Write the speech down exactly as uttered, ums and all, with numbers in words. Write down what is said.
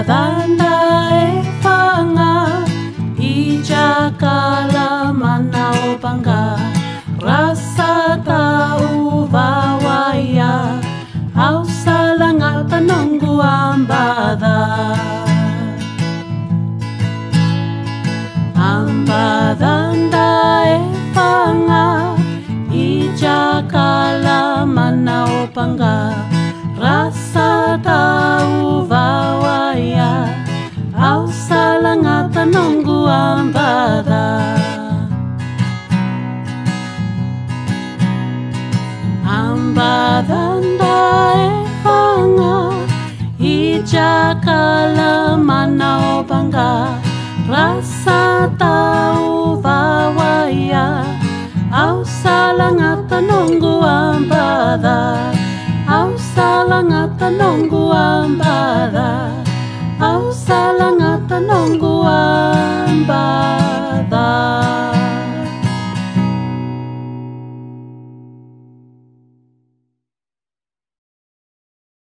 Ambadanda e whanga I jakala mana o panga Rasa tau vawaya Au salanga tanongu ambada Ambadanda e whanga I jakala mana o panga Rasa tau vawaya Au salanga tanongu ambada Ambadanda e whanga I jakala mana o panga Rasa tau vawaya Au salanga tanongu ambada Au salanga tanongu ambada Au salanga